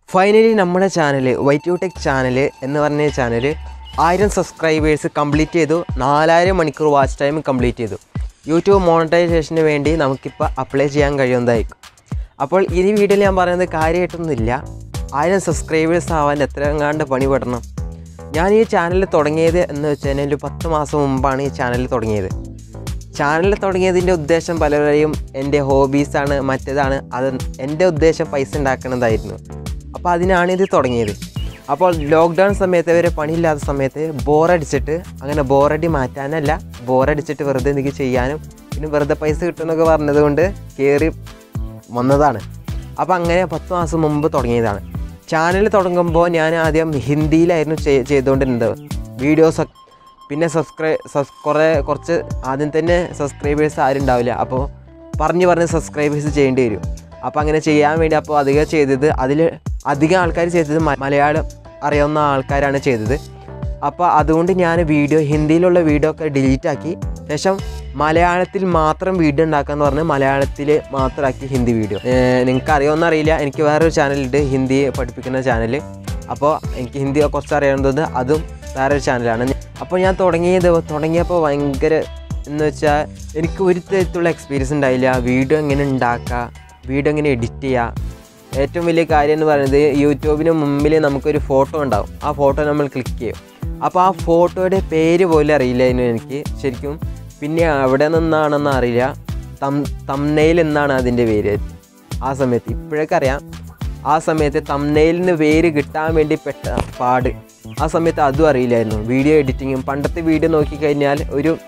Finally നമ്മുടെ channel വൈറ്റ്യൂടെക് channel എന്ന് പറഞ്ഞ ചാനൽ 1000 സബ്സ്ക്രൈബേഴ്സ് കംപ്ലീറ്റ് ചെയ്തു. 4000 മണിക്കൂർ വാച്ച് ടൈം കംപ്ലീറ്റ് ചെയ്തു. യൂട്യൂബ് മോണിറ്റൈസേഷന് വേണ്ടി നമുക്കിപ്പോൾ അപ്ലൈ ചെയ്യാൻ കഴിയുന്നതായിരിക്കും. അപ്പോൾ ഈ വീഡിയോയിൽ ഞാൻ പറയുന്നത് കാര്യമായിട്ടൊന്നുമില്ല. 1000 സബ്സ്ക്രൈബേഴ്സ് ആവാൻ എത്രയെങ്ങാണ്ട് പണി പെടണം. ഞാൻ ഈ ചാനൽ തുടങ്ങിയത് എന്ന് വെച്ച് കഴിഞ്ഞാൽ ഒരു 10 മാസം മുമ്പാണ് ഈ ചാനൽ തുടങ്ങിയത്. ചാനൽ തുടങ്ങിയതിൻ്റെ ഉദ്ദേശം പലരെയും എൻ്റെ ഹോബീസാണ്, മറ്റേതാണ്. അത് എൻ്റെ ഉദ്ദേശം പൈസ ഉണ്ടാക്കുന്നതായിരുന്നു. അപ്പോൾ അതിനാണ് ഇത് തുടങ്ങിയത്. അപ്പോൾ ലോക്ക്ഡൗൺ സമയത്ത് വരെ പണിയില്ലാത്ത സമയത്ത് ബോറടിച്ചിട്ട്, അങ്ങനെ ബോറടി മാറ്റാനല്ല, ബോറടിച്ചിട്ട് വെറുതെ എനിക്ക് ചെയ്യാനും പിന്നെ വെറുതെ പൈസ കിട്ടുമെന്നൊക്കെ പറഞ്ഞതുകൊണ്ട് കയറി വന്നതാണ്. അപ്പോൾ അങ്ങനെ 10 മാസം മുമ്പ് തുടങ്ങിയതാണ്. ചാനൽ തുടങ്ങുമ്പോൾ ഞാൻ ആദ്യം ഹിന്ദിയിലായിരുന്നു ചെയ്തുകൊണ്ടിരുന്നത് വീഡിയോസൊക്കെ. പിന്നെ കുറച്ച് ആദ്യം തന്നെ സബ്സ്ക്രൈബേഴ്സ് ആരും ഉണ്ടാവില്ല. അപ്പോൾ പറഞ്ഞ് സബ്സ്ക്രൈബേഴ്സ് ചെയ്യേണ്ടി വരും. അപ്പോൾ അങ്ങനെ ചെയ്യാൻ വേണ്ടി അപ്പോൾ അധികം ആൾക്കാർ ചെയ്തത് മലയാളം അറിയാവുന്ന ആൾക്കാരാണ് ചെയ്തത്. അപ്പോൾ അതുകൊണ്ട് ഞാൻ ഹിന്ദിയിലുള്ള വീഡിയോ ഒക്കെ ഡിലീറ്റ് ആക്കി ശേഷം മലയാളത്തിൽ മാത്രം വീഡിയോ ഉണ്ടാക്കാമെന്ന് പറഞ്ഞ് മലയാളത്തിൽ മാത്രമാക്കി ഹിന്ദി വീഡിയോ. നിങ്ങൾക്ക് അറിയാമെന്ന് അറിയില്ല, എനിക്ക് വേറൊരു ചാനലുണ്ട്, ഹിന്ദി പഠിപ്പിക്കുന്ന ചാനൽ. അപ്പോൾ എനിക്ക് ഹിന്ദി കുറച്ച് അറിയാവുന്നത് അതും വേറൊരു ചാനലാണ്. അപ്പോൾ ഞാൻ തുടങ്ങിയപ്പോൾ ഭയങ്കര എന്ന് വെച്ചാൽ എനിക്ക് ഒരു തരത്തിലുള്ള എക്സ്പീരിയൻസ് ഉണ്ടായില്ല. വീഡിയോ എങ്ങനെ ഉണ്ടാക്കുക, വീഡിയോ എങ്ങനെ എഡിറ്റ് ചെയ്യുക. ഏറ്റവും വലിയ കാര്യം എന്ന് പറയുന്നത് യൂട്യൂബിന് മുമ്പിൽ നമുക്കൊരു ഫോട്ടോ ഉണ്ടാവും. ആ ഫോട്ടോ നമ്മൾ ക്ലിക്ക് ചെയ്യും. അപ്പോൾ ആ ഫോട്ടോയുടെ പേര് പോലും അറിയില്ലായിരുന്നു എനിക്ക് ശരിക്കും. പിന്നെ അവിടെ നിന്നാണെന്ന് അറിയില്ല, തംബ്നെയിൽ എന്നാണ് അതിൻ്റെ പേര് ആ സമയത്ത്. ഇപ്പോഴൊക്കെ അറിയാം. ആ സമയത്ത് തംബ്നെയിലിന് പേര് കിട്ടാൻ വേണ്ടി പെട്ട പാട്. ആ സമയത്ത് അതും അറിയില്ലായിരുന്നു. വീഡിയോ എഡിറ്റിങ്ങും പണ്ടത്തെ വീഡിയോ നോക്കിക്കഴിഞ്ഞാൽ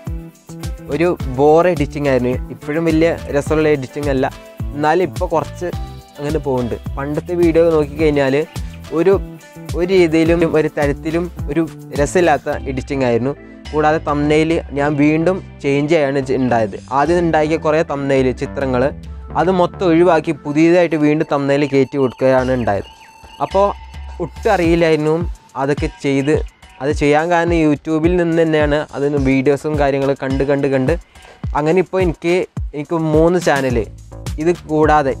ഒരു ബോർ എഡിറ്റിംഗ് ആയിരുന്നു. ഇപ്പോഴും വലിയ രസമുള്ള എഡിറ്റിംഗ് അല്ല, എന്നാലും ഇപ്പോൾ കുറച്ച് അങ്ങനെ പോകുന്നുണ്ട്. പണ്ടത്തെ വീഡിയോ നോക്കിക്കഴിഞ്ഞാൽ ഒരു രീതിയിലും ഒരു തരത്തിലും ഒരു രസമില്ലാത്ത എഡിറ്റിംഗ് ആയിരുന്നു. കൂടാതെ തംബ്നെയിൽ ഞാൻ വീണ്ടും ചേഞ്ച് ചെയ്യാണ് ഉണ്ടായത്. ആദ്യം ഉണ്ടാക്കിയ കുറേ തംബ്നെയിൽ ചിത്രങ്ങൾ അത് മൊത്തം ഒഴിവാക്കി പുതിയതായിട്ട് വീണ്ടും തംബ്നെയിൽ കയറ്റി കൊടുക്കുകയാണ് ഉണ്ടായത്. അപ്പോൾ ഒട്ടും അറിയില്ലായിരുന്നു അതൊക്കെ അത് ചെയ്യാൻ കാരണം യൂട്യൂബിൽ നിന്ന് തന്നെയാണ് അതിന് വീഡിയോസും കാര്യങ്ങളും കണ്ട് അങ്ങനെ ഇപ്പോൾ എനിക്ക് 3 ചാനൽ, ഇത് കൂടാതെ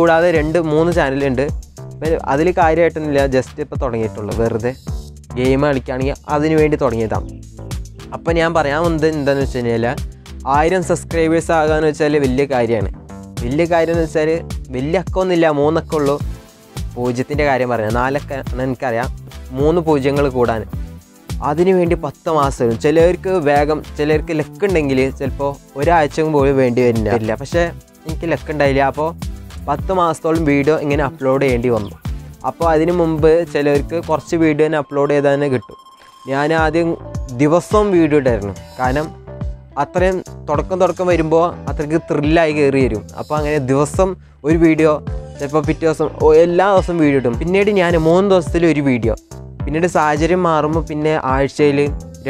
2-3 ചാനലുണ്ട്. അതിൽ കാര്യമായിട്ടൊന്നുമില്ല, ജസ്റ്റ് ഇപ്പോൾ തുടങ്ങിയിട്ടുള്ളൂ. വെറുതെ ഗെയിം കളിക്കുകയാണെങ്കിൽ അതിന് വേണ്ടി തുടങ്ങിയതാണ്. അപ്പോൾ ഞാൻ പറയാൻ വന്നത് എന്താണെന്ന് വെച്ച് കഴിഞ്ഞാൽ 1000 സബ്സ്ക്രൈബേഴ്സ് ആകാമെന്ന് വെച്ചാൽ വലിയ കാര്യമാണ്. വലിയ കാര്യം എന്ന് വെച്ചാൽ വലിയ അക്കമൊന്നുമില്ല, 3 അക്കം ഉള്ളൂ. 0ൻ്റെ കാര്യം പറയാം, 4 അക്കം എനിക്കറിയാം. 3 പൂജ്യങ്ങൾ കൂടാൻ അതിനു വേണ്ടി 10 മാസം വരും. ചിലർക്ക് ലക്ക് ഉണ്ടെങ്കിൽ ചിലപ്പോൾ ഒരാഴ്ചയും പോലും വേണ്ടി വരില്ല. പക്ഷേ എനിക്ക് ലക്ക് ഉണ്ടായില്ല. അപ്പോൾ 10 മാസത്തോളം വീഡിയോ ഇങ്ങനെ അപ്ലോഡ് ചെയ്യേണ്ടി വന്നു. അപ്പോൾ അതിന് മുമ്പ് ചിലർക്ക് കുറച്ച് വീഡിയോ തന്നെ അപ്ലോഡ് ചെയ്താൽ തന്നെ കിട്ടും. ഞാൻ ആദ്യം ദിവസവും വീഡിയോ ഇട്ടായിരുന്നു. കാരണം അത്രയും തുടക്കം വരുമ്പോൾ അത്രയ്ക്ക് ത്രില്ലായി കയറി വരും. അപ്പോൾ അങ്ങനെ ദിവസം ഒരു വീഡിയോ, ചിലപ്പോൾ പിറ്റേ ദിവസം എല്ലാ ദിവസവും വീഡിയോ ഇടും. പിന്നീട് ഞാൻ 3 ദിവസത്തിൽ ഒരു വീഡിയോ, പിന്നീട് സാഹചര്യം മാറുമ്പോൾ പിന്നെ ആഴ്ചയിൽ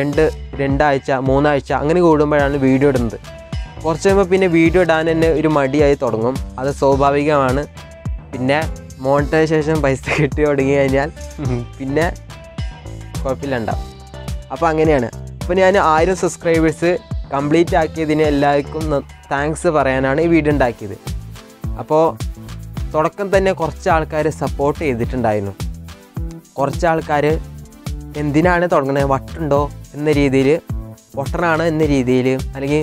2 ആഴ്ച 3 ആഴ്ച അങ്ങനെ കൂടുമ്പോഴാണ് വീഡിയോ ഇടുന്നത്. കുറച്ച് കഴിയുമ്പോൾ പിന്നെ വീഡിയോ ഇടാൻ തന്നെ ഒരു മടിയായി തുടങ്ങും. അത് സ്വാഭാവികമാണ്. പിന്നെ മോണിറ്റൈസേഷൻ പൈസ കിട്ടി തുടങ്ങി കഴിഞ്ഞാൽ പിന്നെ കുഴപ്പമില്ലണ്ടാവും. അപ്പോൾ അങ്ങനെയാണ്. അപ്പോൾ ഞാൻ 1000 സബ്സ്ക്രൈബേഴ്സ് കംപ്ലീറ്റ് ആക്കിയതിന് എല്ലാവർക്കും താങ്ക്സ് പറയാനാണ് ഈ വീഡിയോ ഉണ്ടാക്കിയത്. അപ്പോൾ തുടക്കം തന്നെ കുറച്ച് ആൾക്കാർ സപ്പോർട്ട് ചെയ്തിട്ടുണ്ടായിരുന്നു. കുറച്ച് ആൾക്കാർ എന്തിനാണ് തുടങ്ങുന്നത്, വട്ടുണ്ടോ എന്ന രീതിയിൽ, പൊട്ടനാണ് എന്ന രീതിയിൽ, അല്ലെങ്കിൽ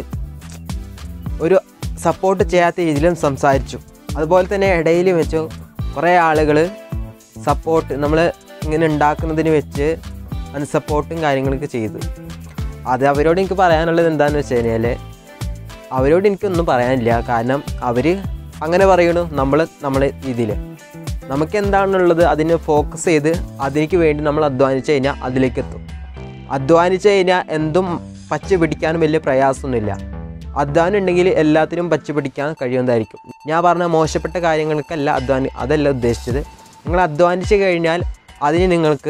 ഒരു സപ്പോർട്ട് ചെയ്യാത്ത രീതിയിലും സംസാരിച്ചു. അതുപോലെ തന്നെ ഇടയിൽ വെച്ചു കുറേ ആളുകൾ സപ്പോർട്ട് നമ്മൾ ഇങ്ങനെ ഉണ്ടാക്കുന്നതിന് വെച്ച് അൺസപ്പോർട്ടും കാര്യങ്ങളൊക്കെ ചെയ്തു. അത് അവരോട് എനിക്ക് പറയാനുള്ളത് എന്താണെന്ന് വെച്ച് കഴിഞ്ഞാൽ അവരോട് എനിക്കൊന്നും പറയാനില്ല. കാരണം അവർ അങ്ങനെ പറയണു, നമ്മളെ രീതിയിൽ നമുക്ക് എന്താണുള്ളത് അതിന് ഫോക്കസ് ചെയ്ത് അതിലേക്ക് വേണ്ടി നമ്മൾ അധ്വാനിച്ച് കഴിഞ്ഞാൽ അതിലേക്ക് എത്തും. അധ്വാനിച്ച് കഴിഞ്ഞാൽ എന്തും പച്ച പിടിക്കാനും വലിയ പ്രയാസമൊന്നുമില്ല. അധ്വാനം ഉണ്ടെങ്കിൽ എല്ലാത്തിനും പച്ച പിടിക്കാൻ കഴിയുന്നതായിരിക്കും. ഞാൻ പറഞ്ഞ മോശപ്പെട്ട കാര്യങ്ങൾക്കല്ല അതല്ല ഉദ്ദേശിച്ചത്. നിങ്ങൾ അധ്വാനിച്ച് കഴിഞ്ഞാൽ അതിന്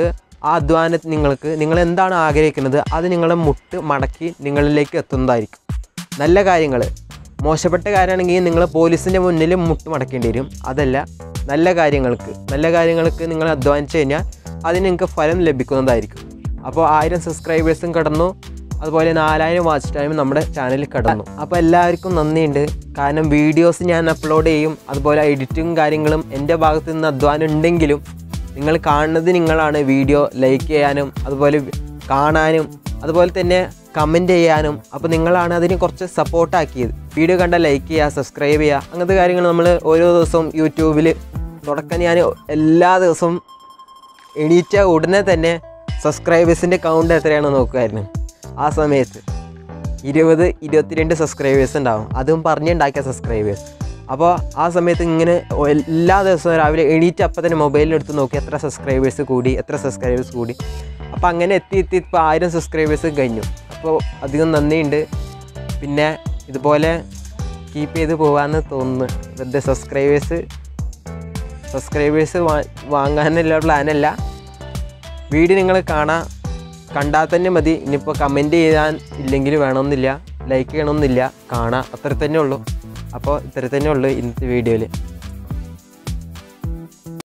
നിങ്ങൾ എന്താണ് ആഗ്രഹിക്കുന്നത് അത് നിങ്ങളെ മുട്ട് മടക്കി നിങ്ങളിലേക്ക് എത്തുന്നതായിരിക്കും. നല്ല കാര്യങ്ങൾ, മോശപ്പെട്ട കാര്യമാണെങ്കിൽ നിങ്ങൾ പോലീസിൻ്റെ മുന്നിൽ മുട്ട് മടക്കേണ്ടി വരും. അതല്ല, നല്ല കാര്യങ്ങൾക്ക് നിങ്ങൾ അധ്വാനിച്ച് കഴിഞ്ഞാൽ അതിന് നിങ്ങൾക്ക് ഫലം ലഭിക്കുന്നതായിരിക്കും. അപ്പോൾ 1000 സബ്സ്ക്രൈബേഴ്സും കടന്നു, അതുപോലെ 4000 വാച്ച് ടൈം നമ്മുടെ ചാനലിൽ കടന്നു. അപ്പോൾ എല്ലാവർക്കും നന്ദിയുണ്ട്. കാരണം വീഡിയോസ് ഞാൻ അപ്ലോഡ് ചെയ്യും, അതുപോലെ എഡിറ്റിങ്ങും കാര്യങ്ങളും എൻ്റെ ഭാഗത്തു നിന്ന് അധ്വാനം ഉണ്ടെങ്കിലും നിങ്ങൾ കാണുന്നത് നിങ്ങളാണ്. വീഡിയോ ലൈക്ക് ചെയ്യാനും അതുപോലെ കാണാനും അതുപോലെ തന്നെ കമൻറ്റ് ചെയ്യാനും അപ്പോൾ നിങ്ങളാണ് അതിന് കുറച്ച് സപ്പോർട്ടാക്കിയത്. വീഡിയോ കണ്ടാൽ ലൈക്ക് ചെയ്യുക, സബ്സ്ക്രൈബ് ചെയ്യുക, അങ്ങനത്തെ കാര്യങ്ങൾ നമ്മൾ ഓരോ ദിവസവും യൂട്യൂബിൽ തുടക്കം ഞാൻ എല്ലാ ദിവസവും എണീറ്റ ഉടനെ തന്നെ സബ്സ്ക്രൈബേഴ്സിൻ്റെ കൗണ്ട് എത്രയാണെന്ന് നോക്കുമായിരുന്നു. ആ സമയത്ത് 20-22 സബ്സ്ക്രൈബേഴ്സ് ഉണ്ടാവും, അതും പറഞ്ഞുണ്ടാക്കിയ സബ്സ്ക്രൈബേഴ്സ്. അപ്പോൾ ആ സമയത്ത് ഇങ്ങനെ എല്ലാ ദിവസവും രാവിലെ എണീറ്റ് അപ്പം തന്നെ മൊബൈലിലെടുത്ത് നോക്കി എത്ര സബ്സ്ക്രൈബേഴ്സ് കൂടി. അപ്പോൾ അങ്ങനെ എത്തി ഇപ്പോൾ 1000 സബ്സ്ക്രൈബേഴ്സ് കഴിഞ്ഞു. അപ്പോൾ അധികം നന്ദിയുണ്ട്. പിന്നെ ഇതുപോലെ കീപ്പ് ചെയ്ത് പോകാമെന്ന് തോന്നുന്നു. വെറുതെ സബ്സ്ക്രൈബേഴ്സ് വാങ്ങാനുള്ള പ്ലാനല്ല. വീഡിയോ നിങ്ങൾ കണ്ടാൽ തന്നെ മതി. ഇനിയിപ്പോൾ കമൻറ്റ് ചെയ്യാൻ ഇല്ലെങ്കിൽ വേണമെന്നില്ല, ലൈക്ക് ചെയ്യണമെന്നില്ല, കാണാം, അത്ര തന്നെ ഉള്ളൂ. അപ്പോൾ ഇത്ര തന്നെ ഉള്ളൂ ഇന്നത്തെ വീഡിയോയിൽ.